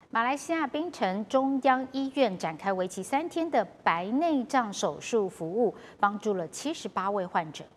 马来西亚槟城中央医院展开为期3天的白内障手术服務，幫助了78位患者。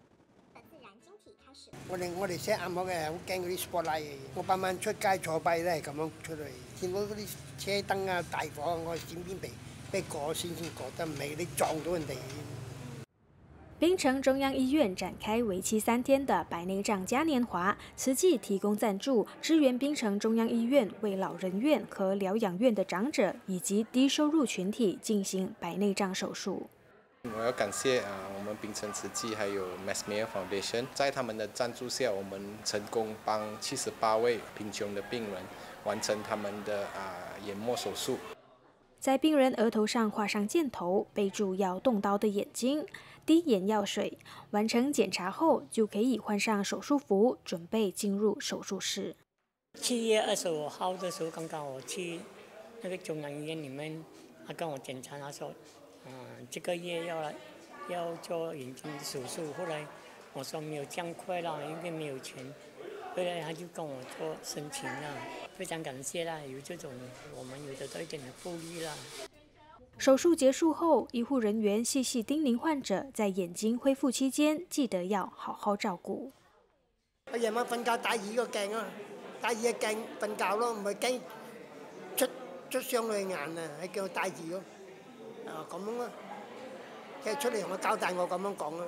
我哋寫眼膜嘅，好驚嗰啲 spotlight 嘅嘢。我晚晚出街坐跛都係咁樣出嚟，見到嗰啲車燈啊、大火，我閃邊避過先過得，唔係你撞到人哋。 槟城中央医院展开为期3天的白内障嘉年华，慈济提供赞助，支援槟城中央医院为老人院和疗养院的长者以及低收入群体进行白内障手术。 我要感谢我们槟城慈济还有 Masmere Foundation， 在他们的赞助下，我们成功帮78位贫穷的病人完成他们的眼膜手术。 在病人额头上画上箭头，备注要动刀的眼睛，滴眼药水。完成检查后，就可以换上手术服，准备进入手术室。 7月25号的时候，刚刚我去那个中央医院里面，他跟我检查，他说，这个月要做眼睛手术。后来我说没有这样快了，因为没有钱。 后来他就跟我做申请了，非常感谢啦！有这种，我们有得到一点的福利啦。 手术结束后，医護人員細細叮嚀患者，在眼睛恢復期間，記得要好好照顧。 我夜晚瞓覺戴耳個鏡啊，戴耳嘅鏡瞓覺咯，唔係驚出傷佢眼啊，係叫我戴住咯。咁樣咯，即係出嚟同我交代我咁樣講咯。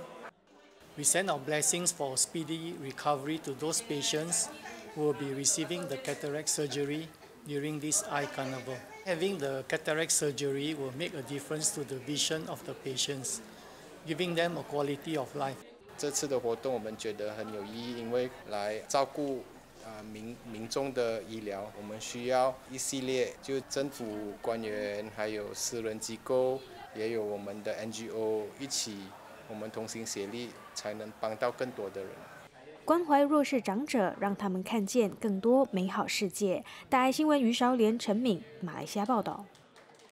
We send our blessings for speedy recovery to those patients who will be receiving the cataract surgery during this eye carnival. Having the cataract surgery will make a difference to the vision of the patients, giving them a quality of life. 这次的活动我们觉得很有意义，因为来照顾民众的医疗，我们需要一系列就政府官员，还有私人机构，也有我们的 NGO 一起。 我们同心协力，才能帮到更多的人。 关怀弱势长者，让他们看见更多美好世界。大爱新闻于韶莲、陈敏，马来西亚报道。